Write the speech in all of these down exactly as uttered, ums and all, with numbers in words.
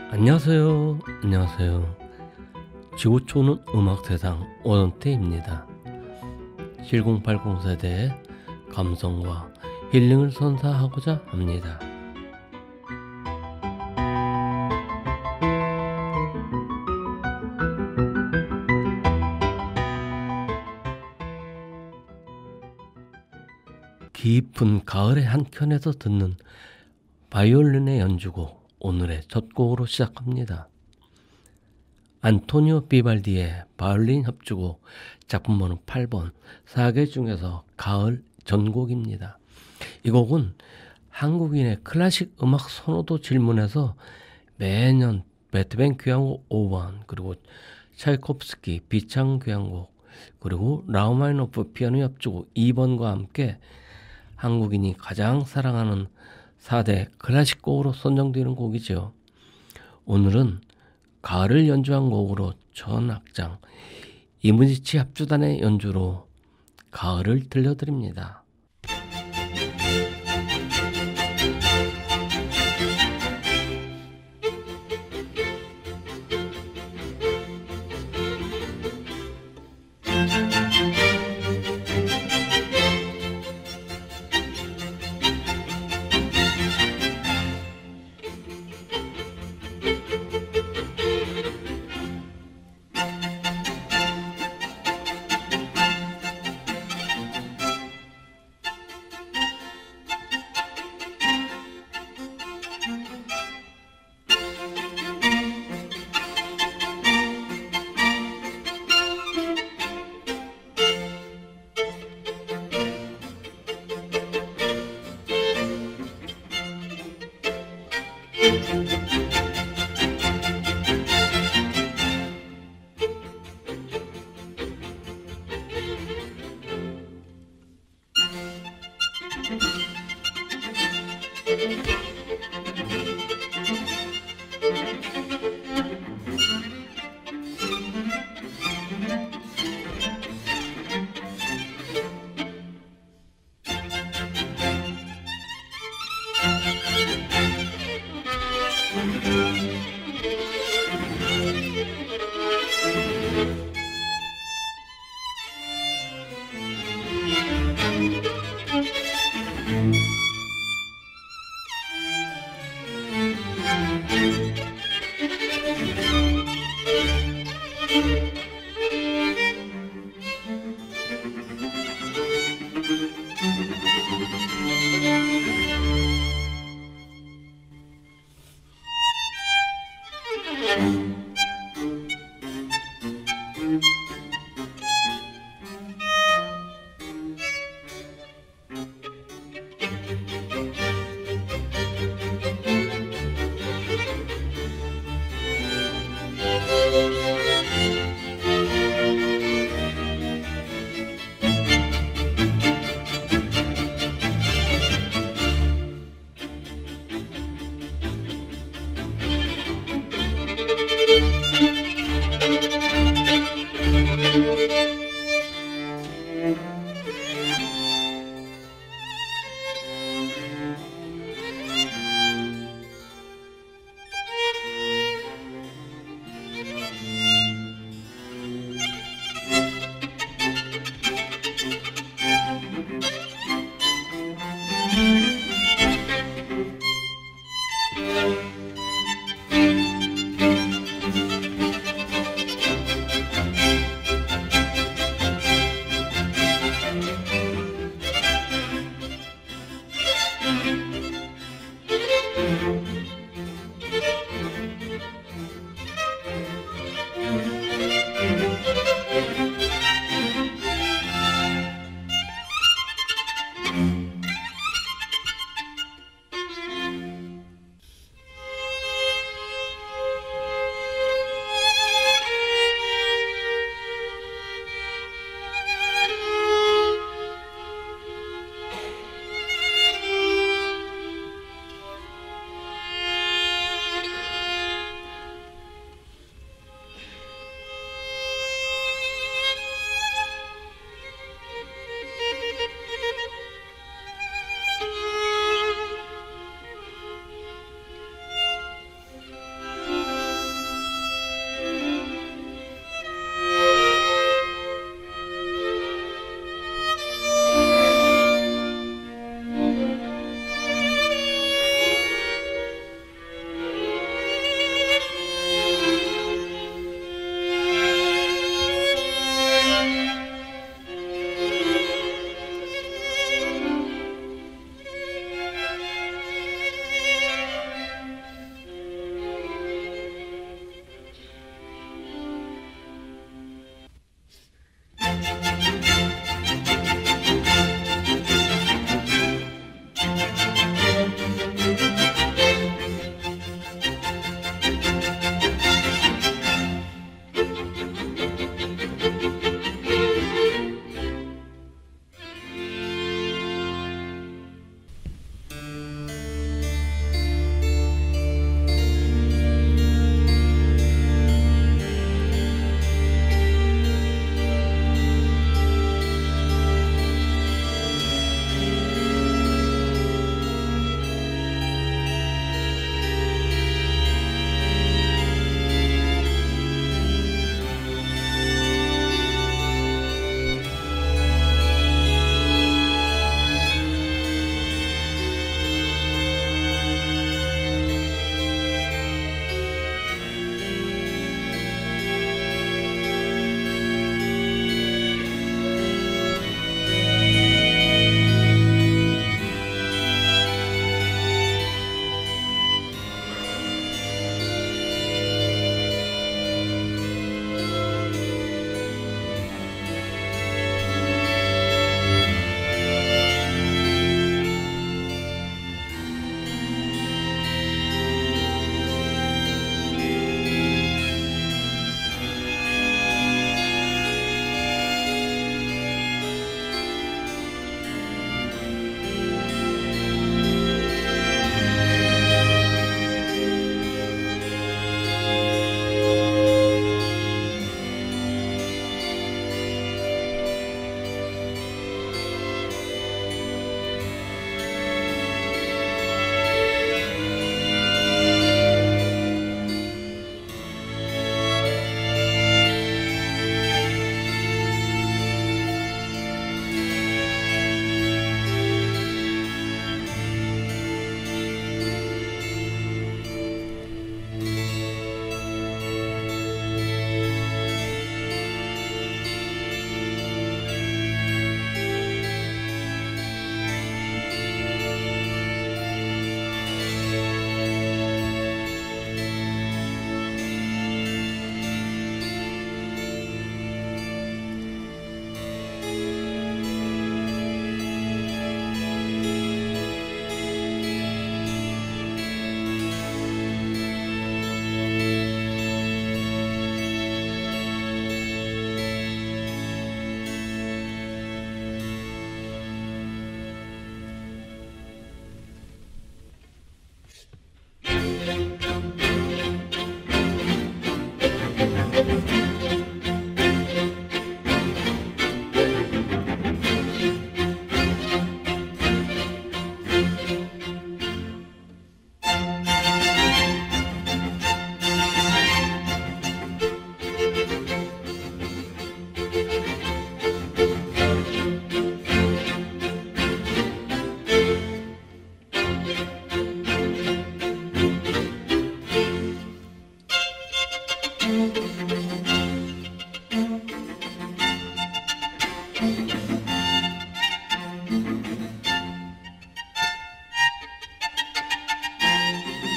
안녕하세요. 안녕하세요. 지구촌은 음악세상 오던태입니다. 칠공팔공 세대의 감성과 힐링을 선사하고자 합니다. 깊은 가을의 한켠에서 듣는 바이올린의 연주곡, 오늘의 첫 곡으로 시작합니다. 안토니오 비발디의 바이올린 협주곡, 작품번호 팔 번, 네 개 중에서 가을 전곡입니다. 이 곡은 한국인의 클래식 음악 선호도 질문에서 매년 베토벤 교향곡 오 번, 그리고 차이콥스키 비창 교향곡, 그리고 라흐마니노프 피아노 협주곡 이 번과 함께 한국인이 가장 사랑하는 사 대 클래식 곡으로 선정되는 곡이죠. 오늘은 가을을 연주한 곡으로 전악장 이무지치 합주단의 연주로 가을을 들려드립니다.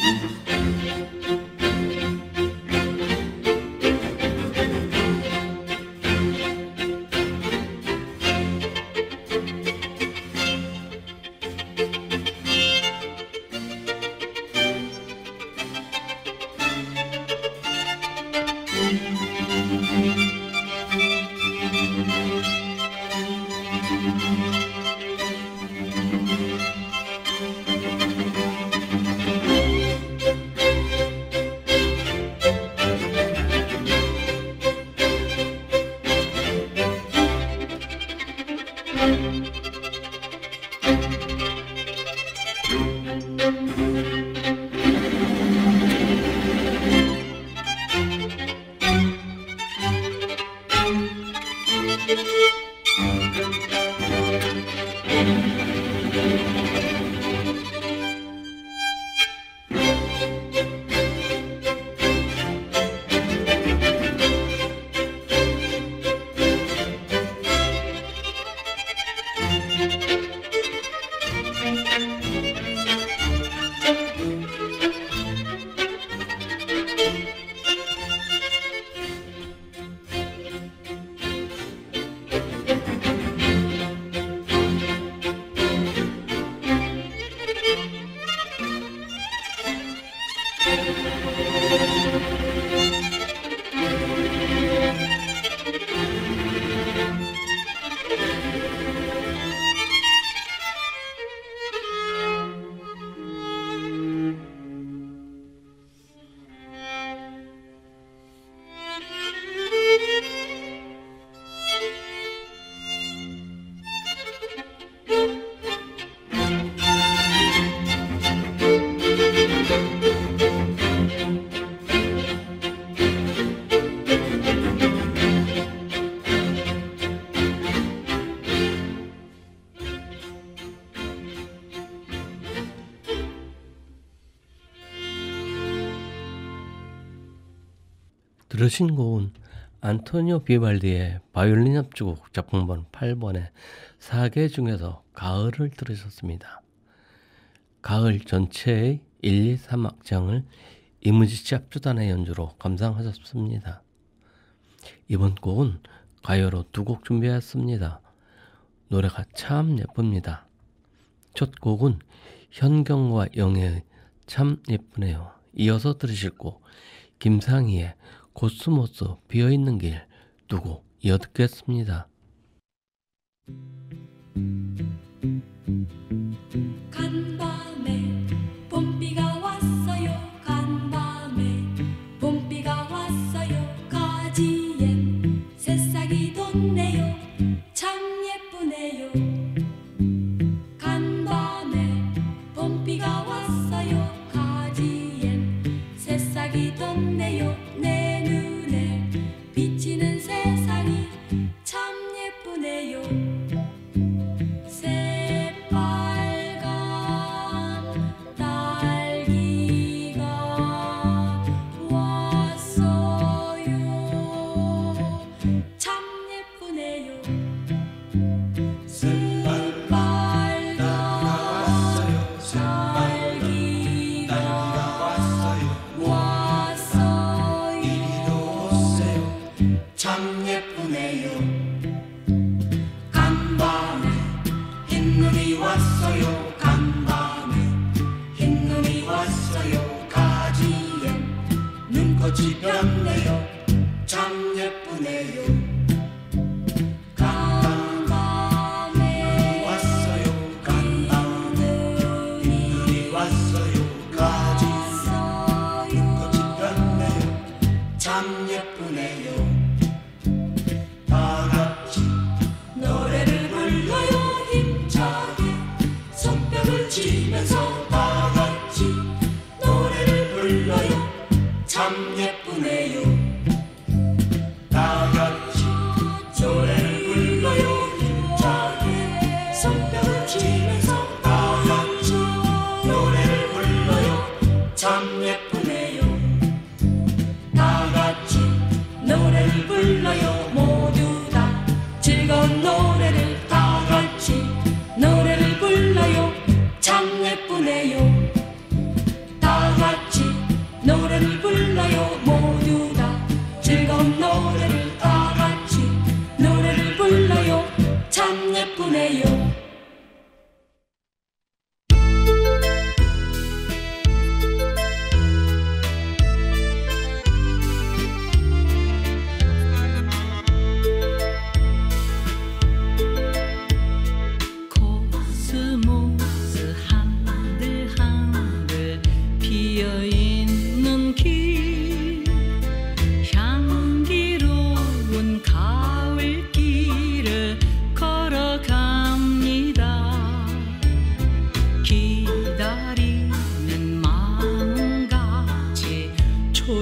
들으신 곡은 안토니오 비발디의 바이올린 협주곡 작품번 팔 번의 사 개 중에서 가을을 들으셨습니다. 가을 전체의 일, 이, 삼 악장을 이무지치 합주단의 연주로 감상하셨습니다. 이번 곡은 가요로 두 곡 준비했습니다. 노래가 참 예쁩니다. 첫 곡은 현경과 영애의 참 예쁘네요. 이어서 들으실 곡 김상희의 코스모스 비어있는 길 두 곡 이어 듣겠습니다. 간밤에 봄비가 왔어요. 간밤에 봄비가 왔어요. 가지엔 새싹이 돋네요. 참 예쁘네요. 간밤에 봄비가 왔어요. 가지엔 새싹이 돋네요. 내 눈에 비치는 세상이 참 예쁘네요. 새빨간 딸기가 왔어요. 참 예쁘네요. 새빨간 딸기가 왔어요. 참 예쁘네요. 간밤에 흰눈이 왔어요. 간밤에 흰눈이 왔어요. 가지엔 눈꽃이 피었네요. 참 예쁘네요. 간밤에 왔어요. 간밤에 흰눈이 왔어요. 가지엔 눈꽃이 피었네요. 참 예쁘네요. 다 같이 노래를 불러요. 힘차게 손뼉을 치면서 다 같이 노래를 불러요. 참 예쁘네요. 다 같이 노래를 불러요. 힘차게 손뼉을 치면서 다 같이 노래를 불러요. 참 예쁘네요. 다 같이 노래를 불러요. 모두 다 즐거운 노래를 다 같이 노래를 불러요. 참 예쁘네요. 다 같이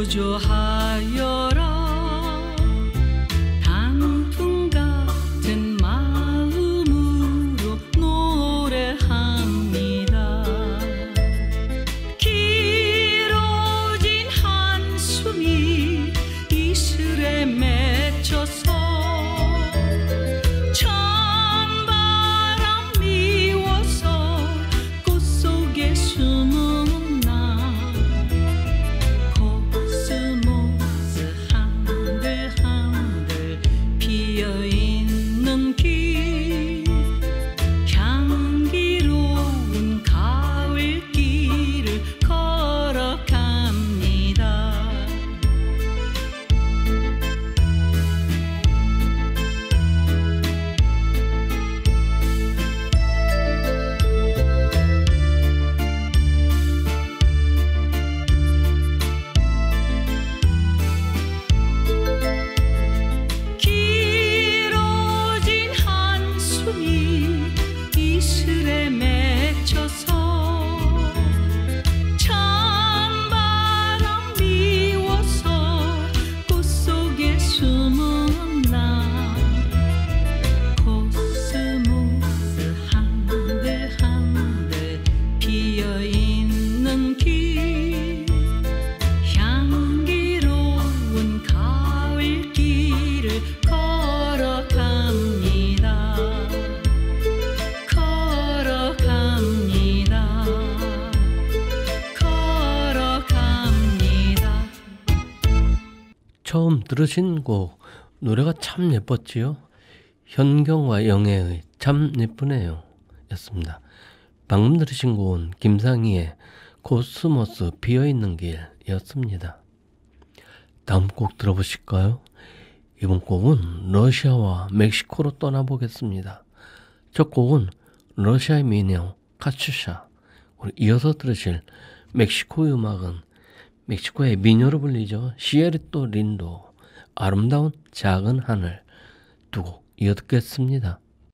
구조하여라. 단풍 같은 마음으로 노래합니다. 길어진 한숨이 이슬에 맺혀서 찬바람 미워서 꽃 속에 숨은 나. 코스모스 한들 한들 피어있는 길, 향기로운 가을길을 걸어갑니다. 길어진 한숨이 이슬에 맺혀서 찬바람 미워서 꽃 속에 숨은 나. 코스모스 한들 한들 피어있는 길, 향기로운 가을길을 걸어갑니다. 걸어갑니다. 걸어갑니다. 처음 들으신 곡 노래가 참 예뻤지요. 현경과 영애의 참 예쁘네요 였습니다. 방금 들으신 곡은 김상희의 코스모스 비어있는 길이었습니다. 다음 곡 들어보실까요? 이번 곡은 러시아와 멕시코로 떠나보겠습니다. 첫 곡은 러시아의 미녀 카츄샤. 우리 이어서 들으실 멕시코 음악은 멕시코의 미녀로 불리죠. 시에르토 린도 아름다운 작은 하늘 두 곡 이어 듣겠습니다.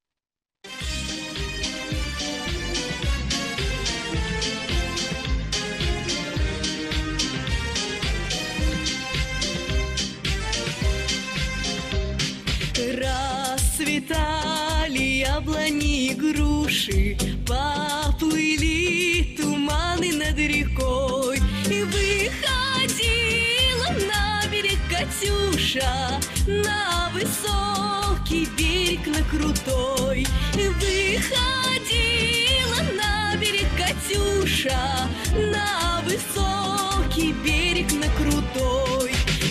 Расцветали яблони и груши, поплыли туманы над рекой, и выходила на берег Катюша, на высокий берег, на крутой. И выходила на берег Катюша, на высокий берег, на крутой.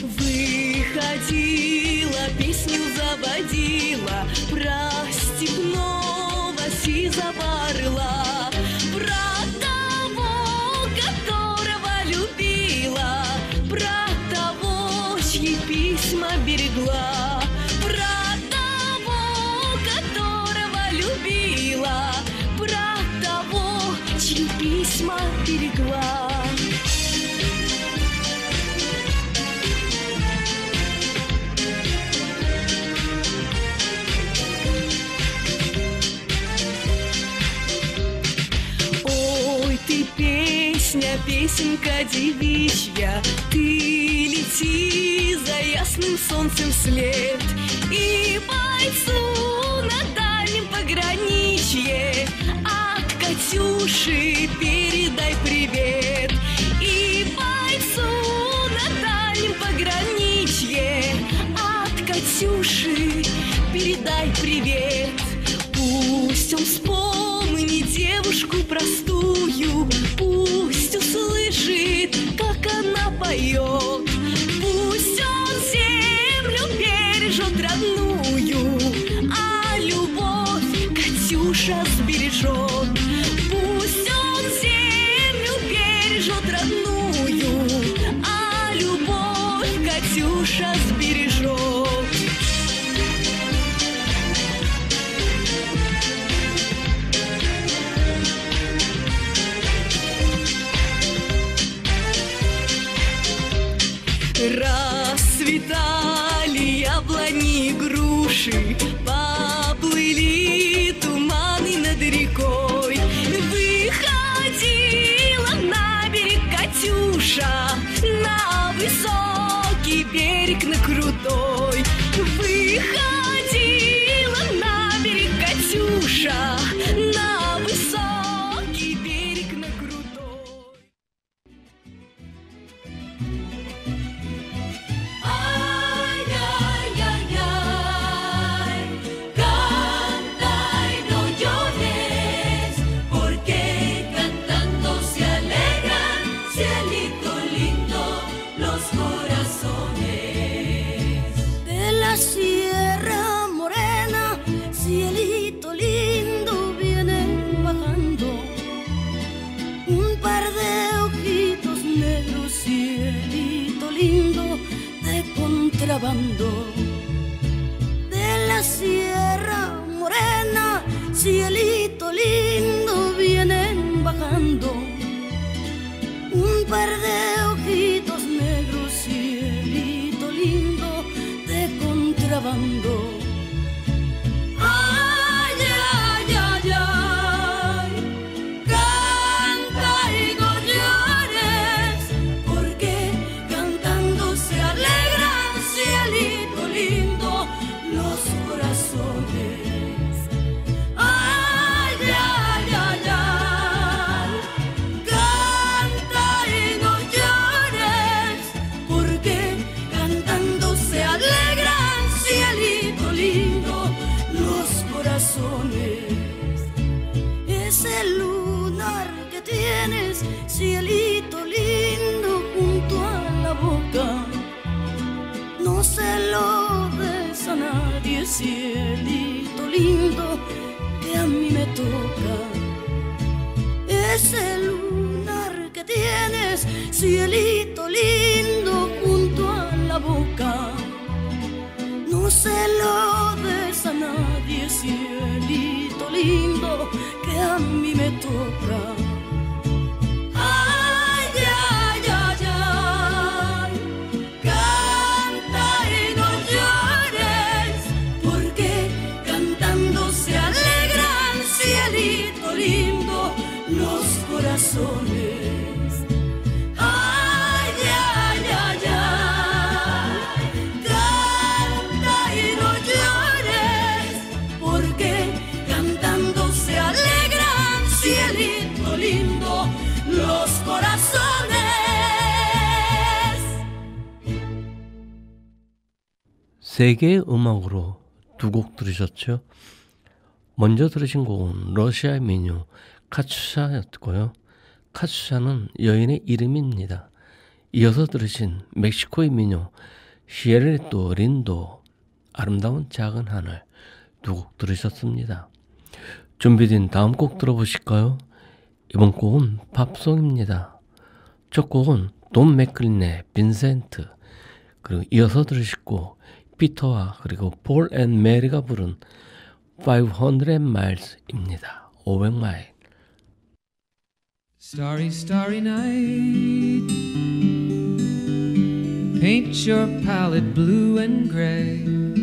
Выходила, песню заводила про степного сизого орла, про того, которого любила, про того, чьи письма берегла, про того, которого любила, про того, чьи письма берегла. Песня, песенка девичья, ты лети за ясным солнцем вслед, и бойцу на дальнем пограничье от Катюши передай привет. И бойцу на дальнем пограничье от Катюши передай привет. Пусть он вспомнит девушку простую, пусть услышит, как она поет. Пусть он землю бережет родную, а любовь Катюша сбережет. Пусть он землю бережет родную, а любовь Катюша сбережет. Расцветали яблони и груши, поплыли туманы над рекой. Выходила на берег Катюша, на высокий берег, на крутой. Выходила на берег Катюша, на высокий берег, на крутой. Ay, canta y no llores, porque cantando se alegran, cielito lindo, los corazones. De la Sierra Morena, cielito lindo, vienen bajando un par de ojitos negros, cielito lindo, de contrabando. De la Sierra Morena, cielito lindo, vienen bajando un par de ojitos negros, cielito lindo, de contrabando. Ay, ay, ay, ay, canta y no llores, porque cantando se alegran, cielito lindo, los corazones. Ay, ay, ay, ay, canta y no llores, porque cantando se alegran, cielito lindo, los corazones. Ese lunar que tienes, cielito lindo, junto a la boca, no se lo des a nadie, cielito lindo, que a mí me toca. Ese lunar que tienes, cielito lindo, junto a la boca, no se lo des a nadie, cielito lindo, que a mí me toca. Ay, ay, ay, ay, canta y no llores, porque cantando se alegran, cielito lindo, los corazones. Ay, ay, ay, ay, canta y no llores, porque cantando se alegran, cielito lindo, los corazones. 세계의 음악으로 두 곡 들으셨죠? 먼저 들으신 곡은 러시아의 민요 카츄샤였고요. 카츄샤는 여인의 이름입니다. 이어서 들으신 멕시코의 민요 시에르토 린도 아름다운 작은 하늘 두 곡 들으셨습니다. 준비된 다음 곡 들어보실까요? 이번 곡은 팝송입니다. 첫 곡은 돈 맥클린의 빈센트, 그리고 이어서 들으실 곡 피터와 그리고 폴 앤 메리가 부른 오백 마일스입니다. 오백 마일. Starry, starry night, paint your palette blue and gray.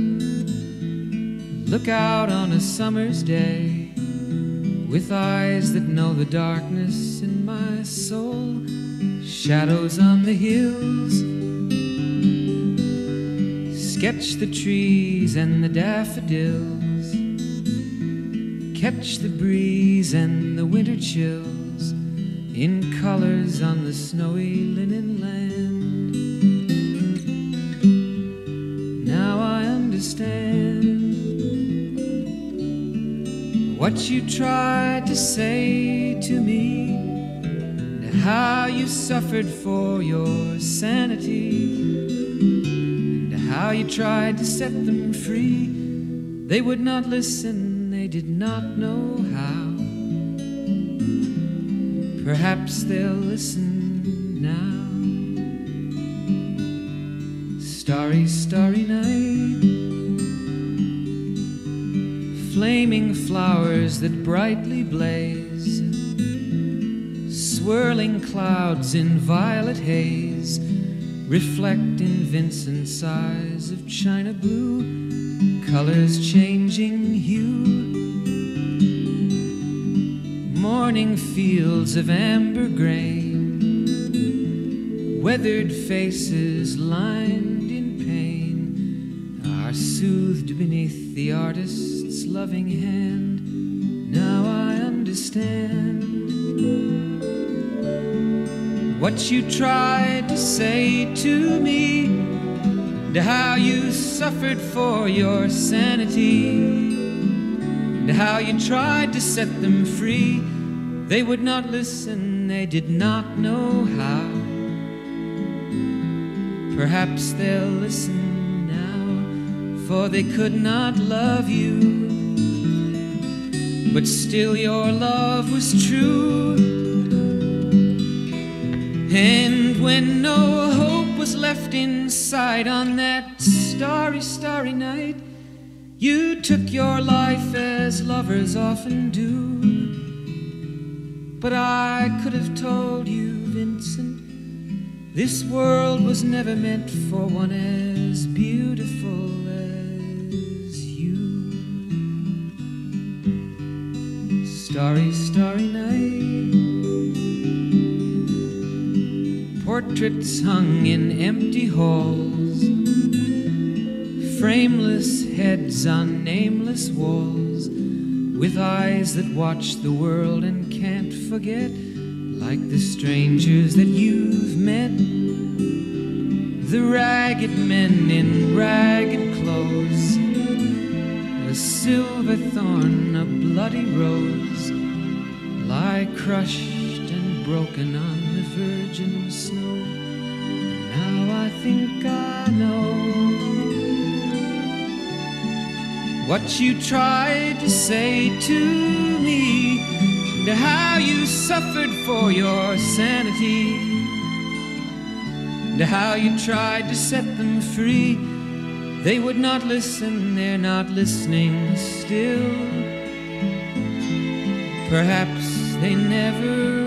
Look out on a summer's day with eyes that know the darkness in my soul. Shadows on the hills, sketch the trees and the daffodils, catch the breeze and the winter chills in colors on the snowy linen land. Now I understand what you tried to say to me, and how you suffered for your sanity, and how you tried to set them free. They would not listen, they did not know how. Perhaps they'll listen now. Starry, starry night, flaming flowers that brightly blaze, swirling clouds in violet haze, reflect in Vincent's eyes of china blue, colors changing hue. Morning fields of amber grain, weathered faces lined in pain are soothed beneath the artist's loving hand. Now I understand what you tried to say to me, and how you suffered for your sanity, and how you tried to set them free. They would not listen, they did not know how. Perhaps they'll listen now, for they could not love you, but still your love was true. And when no hope was left inside on that starry, starry night, you took your life as lovers often do. But I could have told you, Vincent, this world was never meant for one as beautiful as you. Starry, starry night, portraits hung in empty halls, frameless heads on nameless walls, with eyes that watch the world and can't forget, like the strangers that you've met, the ragged men in ragged clothes, a silver thorn, a bloody rose, lie crushed and broken on the virgin snow. Now I think I know what you tried to say to me, and how you suffered for your sanity, and how you tried to set them free. They would not listen, they're not listening still. Perhaps they never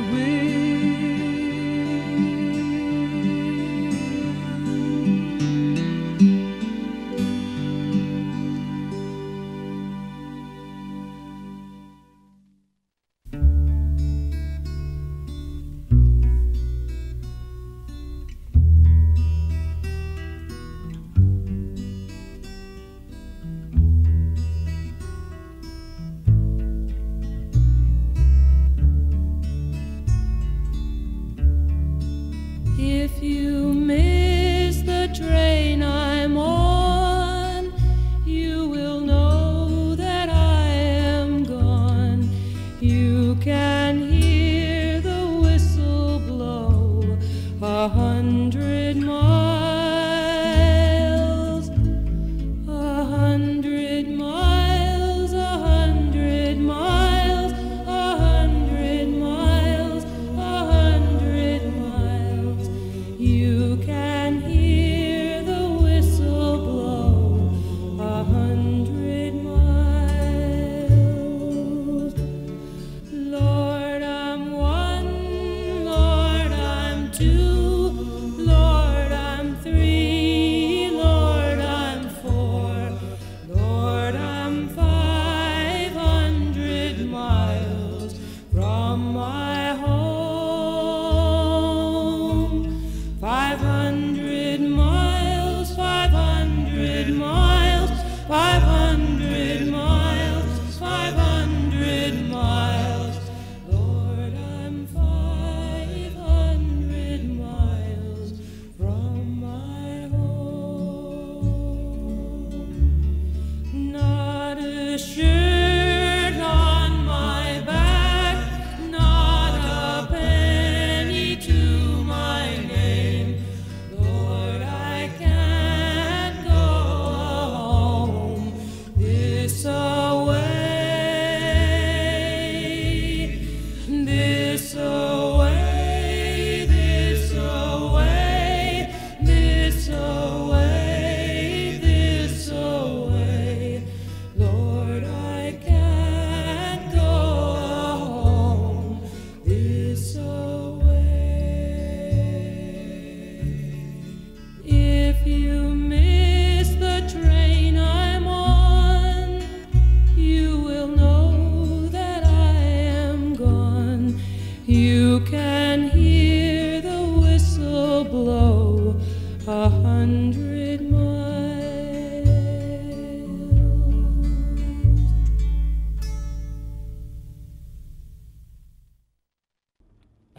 If you miss the train I'm on, you will know that I am gone. You can hear the whistle blow a hundred miles, a hundred miles, a hundred miles, a hundred miles, a hundred miles. You can hear the whistle blow a hundred miles. Lord, I'm one, Lord, I'm two, Lord,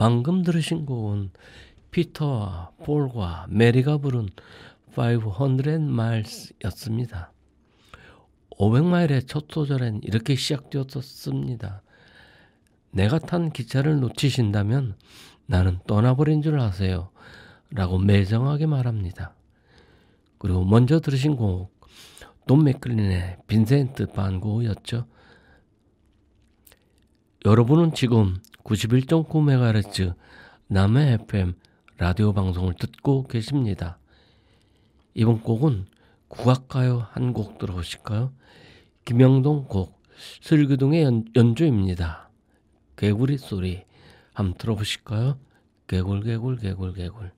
방금 들으신 곡은 피터와 폴과 메리가 부른 오백 마일스였습니다. 오백 마일의 첫 소절엔 이렇게 시작되었습니다. 내가 탄 기차를 놓치신다면 나는 떠나버린 줄 아세요 라고 매정하게 말합니다. 그리고 먼저 들으신 곡 돈 맥클린의 빈센트 반 고흐였죠. 여러분은 지금 구십일 점 구 메가헤르츠 남해 에프엠 라디오 방송을 듣고 계십니다. 이번 곡은 국악가요 한 곡 들어보실까요? 김영동 곡 슬기둥의 연, 연주입니다. 개구리 소리 한번 들어보실까요? 개굴 개굴 개굴 개굴.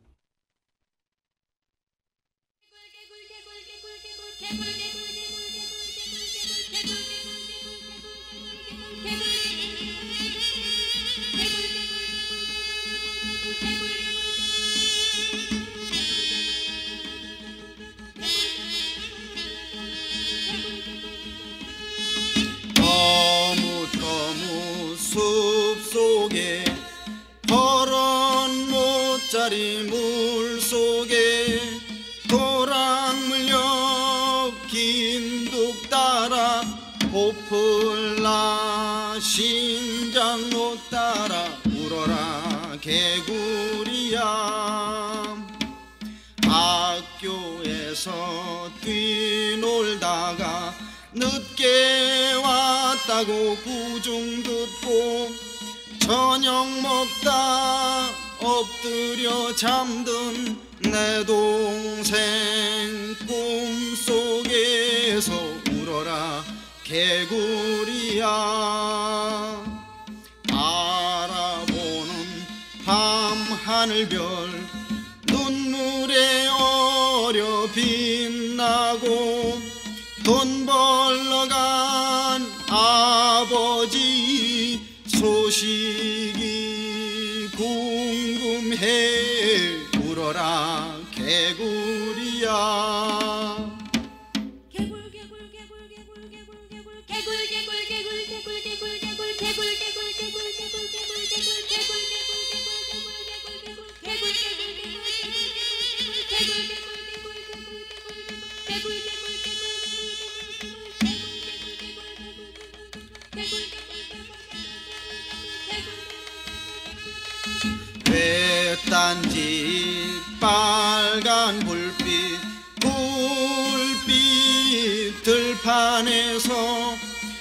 숲속에 퍼런 모짜리 물속에 도랑물려 긴둑 따라 보풀나 신장로 따라 울어라 개구리야. 학교에서 뛰놀다가 늦게 왔다고 구중 듣고 저녁 먹다 엎드려 잠든 내 동생 꿈속에서 울어라 개구리야. 바라보는 밤하늘별 눈물에 어려 빛나고 돈 벌러 간 아버지 소식이 궁금해 울어라 개구리야. 개굴 개굴 개굴 개굴 개굴 개굴 개굴 개굴 개굴 개굴 개굴 개굴 개굴 개굴 딴지 빨간 불빛 불빛 들판에서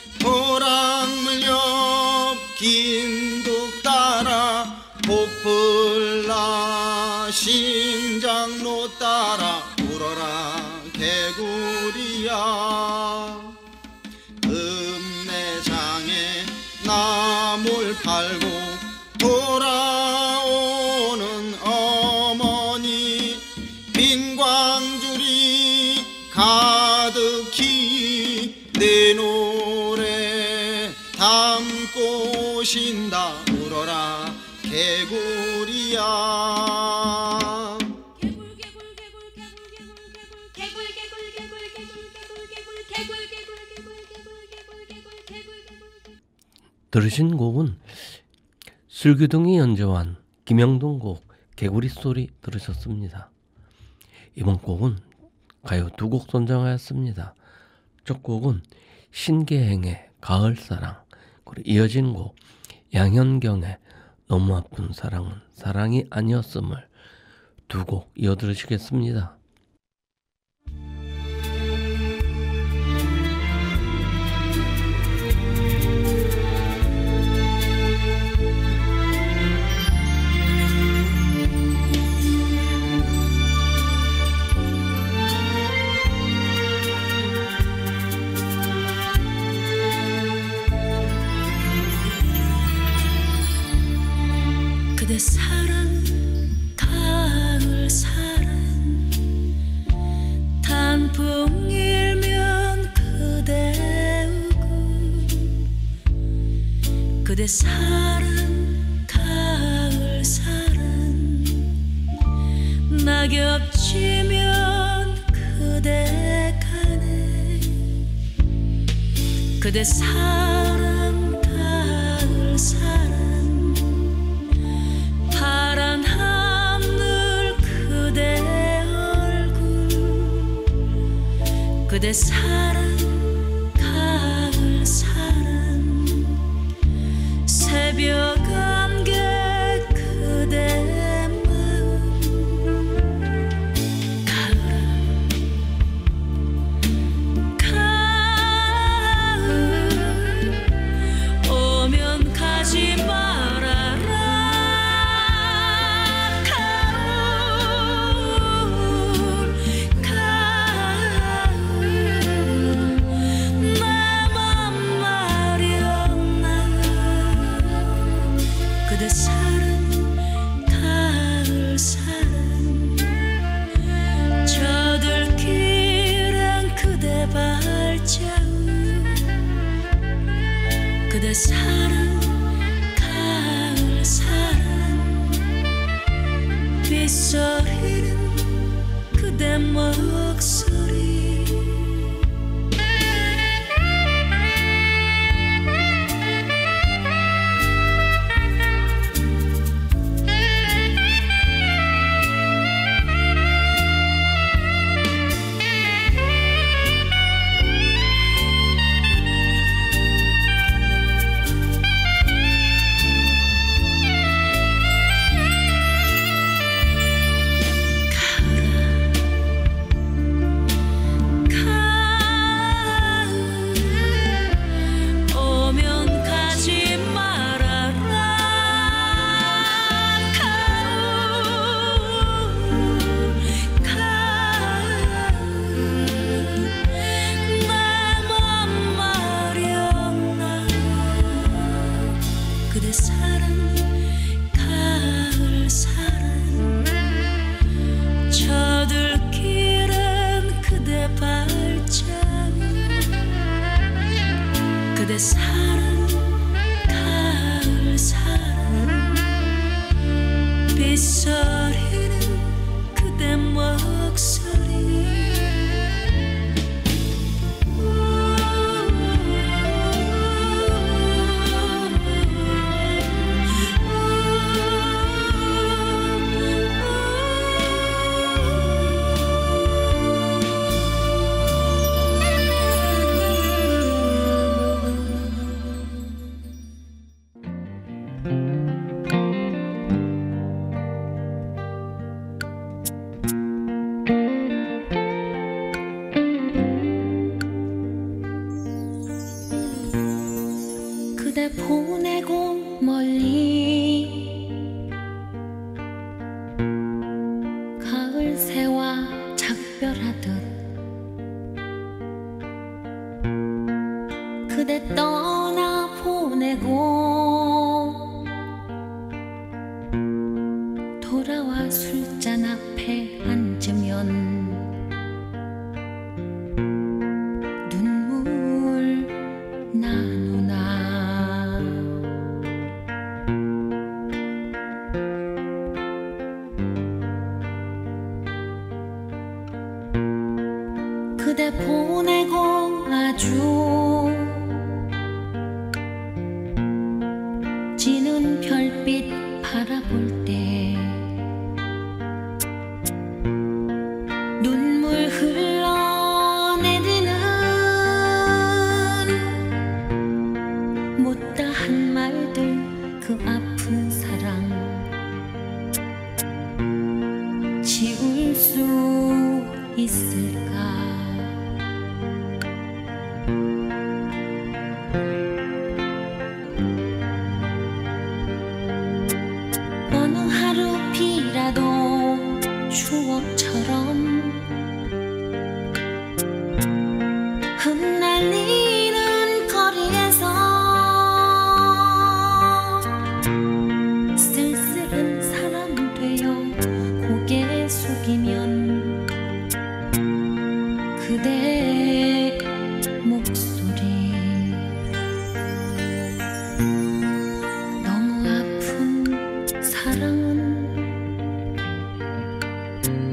도랑물옆 긴둑 따라 보풀나 신장로 따라 울어라 개구리야. 읍내장에 나물 팔고 돌아오는 어머니 빈 광줄이 가득히 내 노래 담고 오신다 울어라 개구리야. 개굴 개굴 개굴 개굴 개굴 개굴 개굴 개굴 개굴 개굴 개굴 들으신 곡은 슬기둥이 연주한 김영동 곡 개구리 소리 들으셨습니다. 이번 곡은 가요 두 곡 선정하였습니다. 첫 곡은 신계행의 가을사랑, 그리고 이어진 곡 양현경의 너무 아픈 사랑은 사랑이 아니었음을 두 곡 이어 들으시겠습니다. 그대 사랑 가을 사랑 단풍 일면 그대 우고 그대 사랑 가을 사랑 낙엽 지면 그대 가네 그대 사랑 가을 사랑 그대 사랑 가을 사랑 새벽 안개 그대 마음 가을아 가을 오면 가지 말아라 가을 가을 나만 마련나 그대 사랑 가을 사랑 저들길은 그대 발자국 그대 사랑 가을 사랑 빗소리는 그대 목소리 가을 오면 가지 말아라 가을 가을 나만 마련나 그대 사랑 가을 사랑 저들길은 그대 발자국 그대 사랑 가을 사랑 빗소리는 그대 목소리 그대 보내고 멀리 가을 새와 작별하듯 그대 떠나 보내고 돌아와 술잔 앞에 앉으면 눈물 나누나 그대 보내고 아주 지는 별빛 바라볼 때 눈물 흘러내리는 못다한 말들 그 아픈 사랑 지울 수 있을까 어느 하루 비라도 추억처럼 흩날리는 거리에서 쓸쓸한 사람 되어 고개 숙이면 그대의 목소리 너무 아픈 사랑은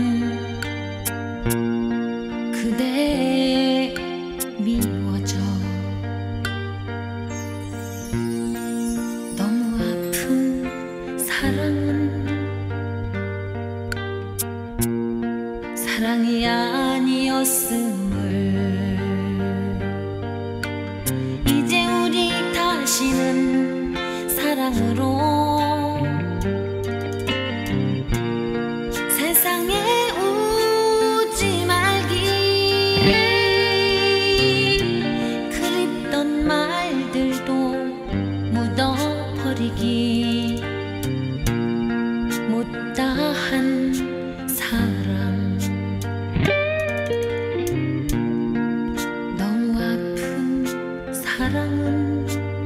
그대 미워져 너무 아픈 사랑은 사랑이 아니었음을 이제 우리 다시는 사랑으로 세상에 웃지 말기 그립던 말들도 묻어버리기 못다한 사랑 너무 아픈 사랑은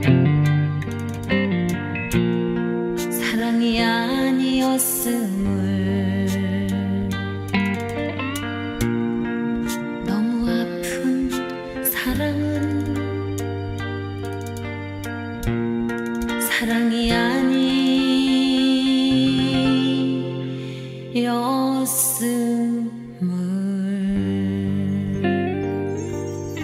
사랑이 아니었음을 너무 아픈 사랑은 사랑이 아니었음을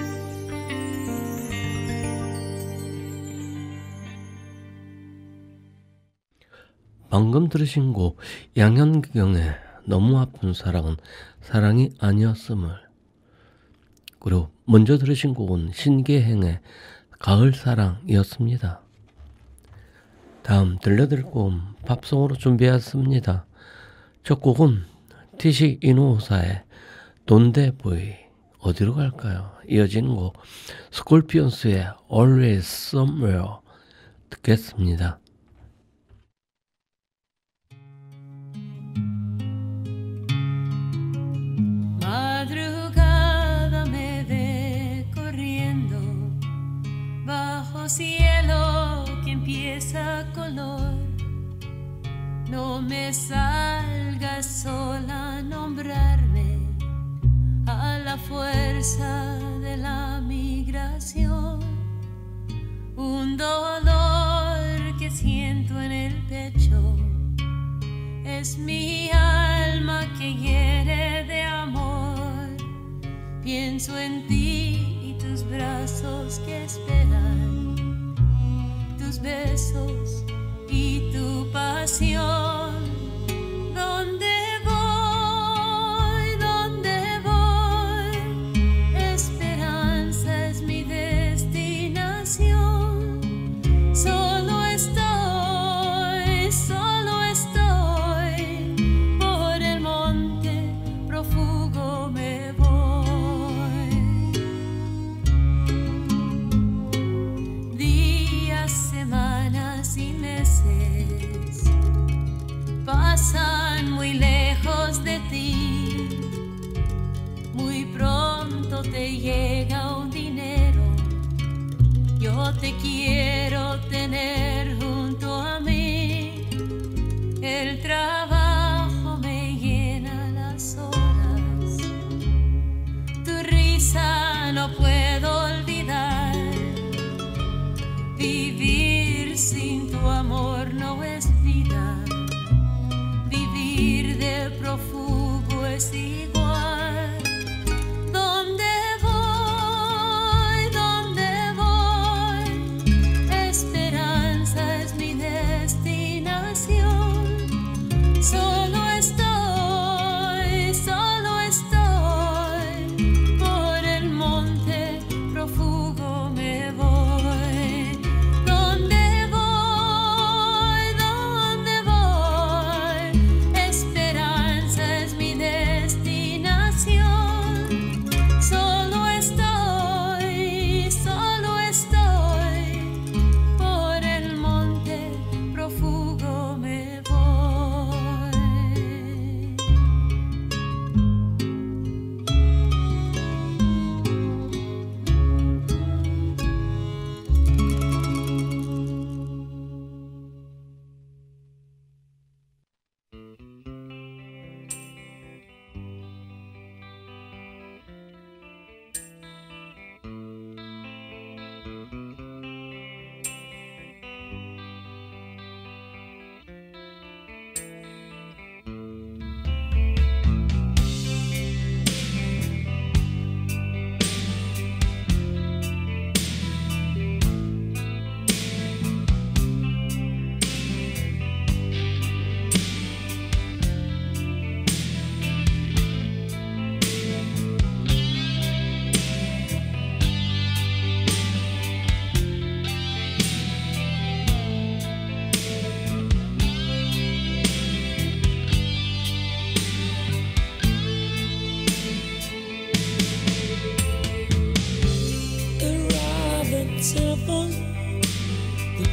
방금 들으신 곡 양현경의 너무 아픈 사랑은 사랑이 아니었음을, 그리고 먼저 들으신 곡은 신계행의 가을 사랑이었습니다. 다음 들려드릴 곡은 팝송으로 준비했습니다. 첫 곡은 티시 이노우사의 돈데보이, 어디로 갈까요? 이어지는 곡 스콜피언스의 Always Somewhere 듣겠습니다. Madrugada me ve corriendo bajo cielo que empieza color. No me salgas sola a nombrarme a la fuerza de la migración. Un dolor que siento en el pecho es mi alma que hiere de amor. Pienso en ti y tus brazos que esperan, tus besos y tu pasión. ¿Dónde voy? ¿Dónde voy? Esperanza es mi destinación. Solo estoy, solo estoy por el monte prófugo me voy. Días, semanas y meses pasan muy lejos de ti. Muy pronto te llega un dinero. Yo te quiero tener junto a mí. El trabajo me llena las horas. Tu risa no puedo olvidar. Vivir sin tu amor no es vida. Vivir de prófugo es igual. ¿Dónde voy? ¿Dónde voy?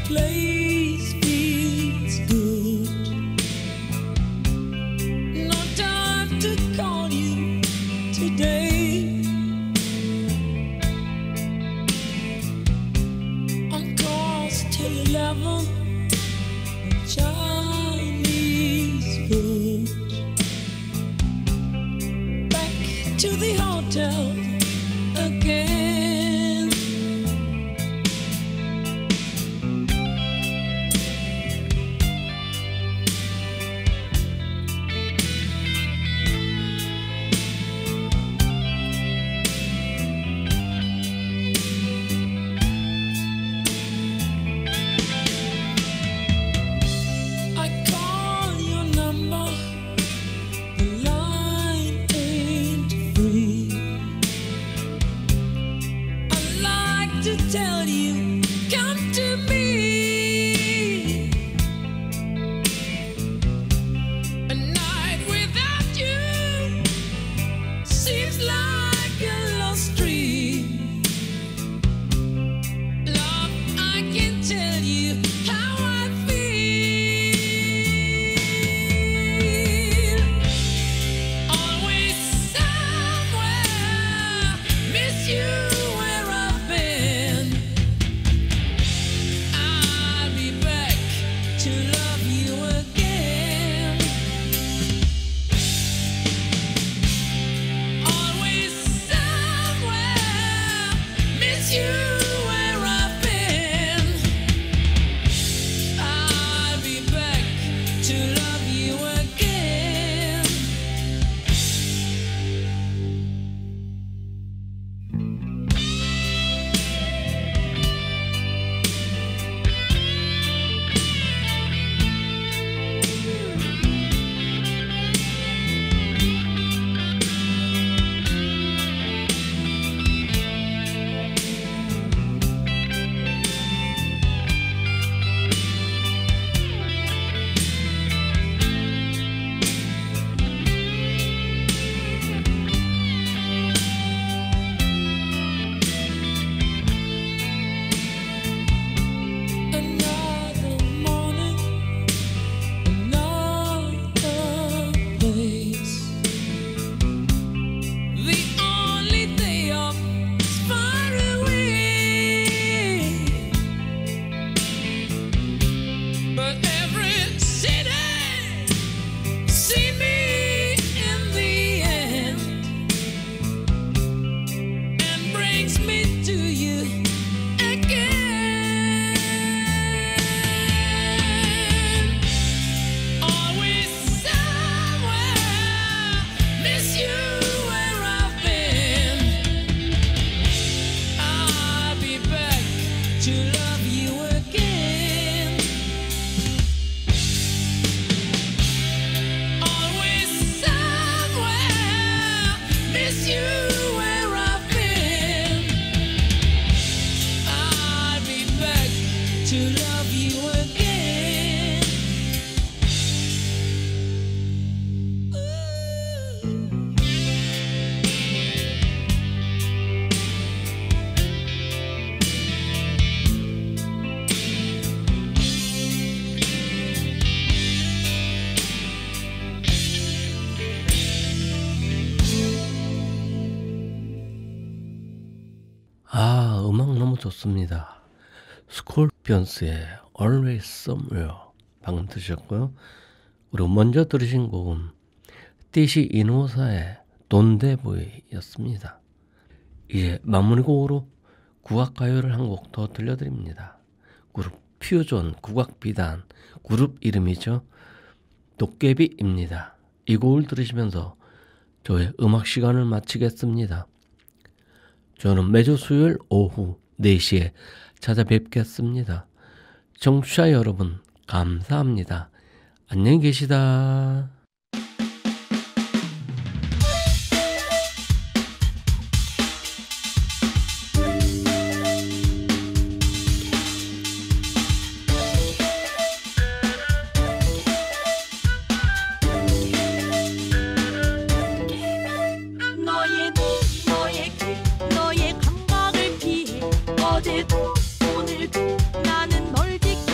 place feels good. No time to call you today. On calls till eleven. Chinese food. Back to the hotel again. I call your number, the line ain't free. I like to tell you, come to me. A night without you seems like a lost dream. Love, I can tell you how I feel. Always somewhere, miss you where I've been. I'll be back to love you again. Always somewhere, miss you where I've been. I'll be back to love you again. Another morning, another place. The only day off is far away, but every city see me in the end and brings me to you again. Always somewhere, miss you where I've been. I'll be back to love you again. Always somewhere, miss you where I've been. I'll be back to love you again. 아, 음악 너무 좋습니다. 스콜피언스의 Always Somewhere 방금 들으셨고요. 그리고 먼저 들으신 곡은 띠시 이노사의 돈데보이였습니다. 이제 마무리곡으로 국악가요를 한 곡 더 들려드립니다. 그룹 퓨전 국악비단, 그룹 이름이죠. 도깨비입니다. 이 곡을 들으시면서 저의 음악 시간을 마치겠습니다. 저는 매주 수요일 오후 네 시에 찾아뵙겠습니다. 청취자 여러분 감사합니다. 안녕히 계시다. 너의 눈, 너의 귀, 너의 감각을 피해 어제도 오늘도 나는 널 지키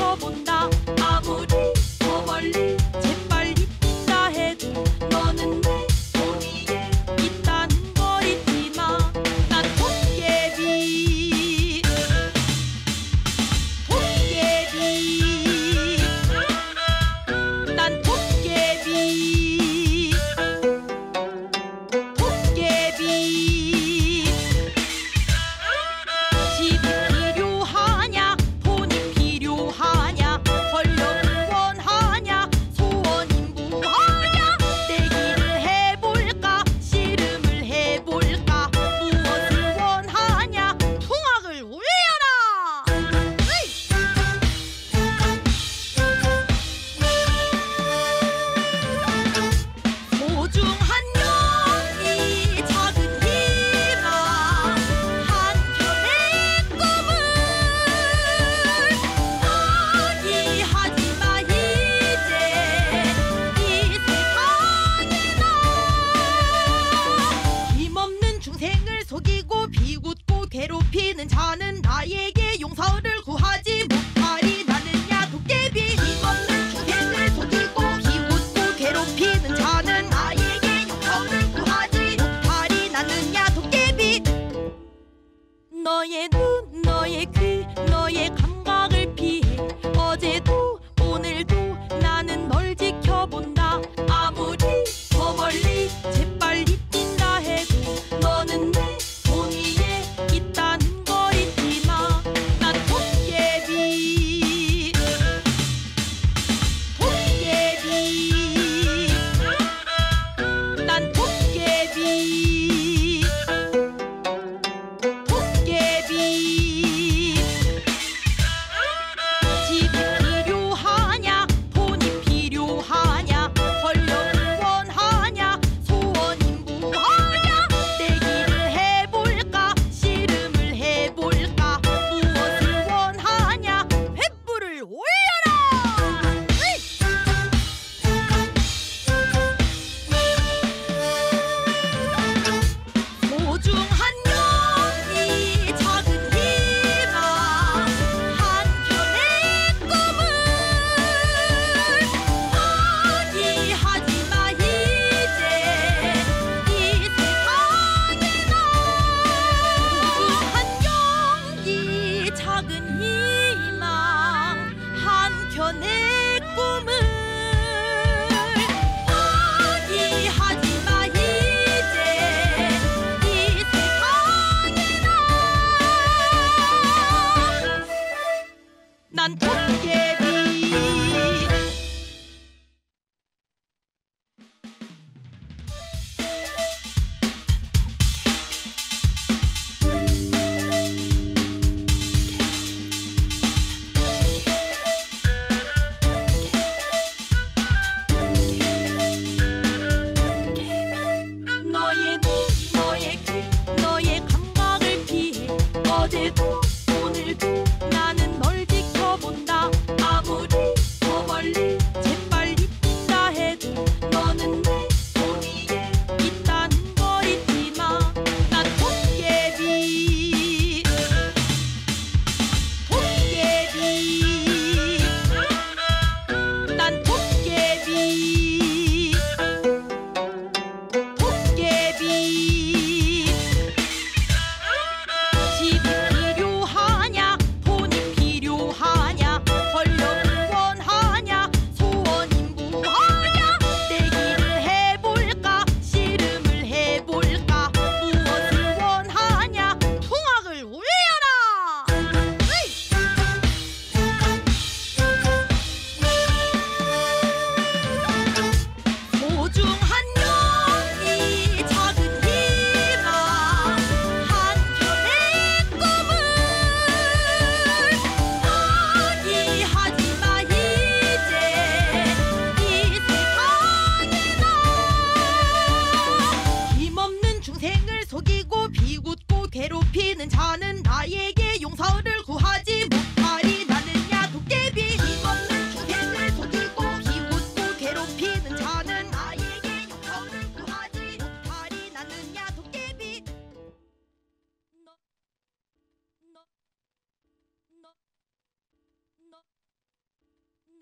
있는 저는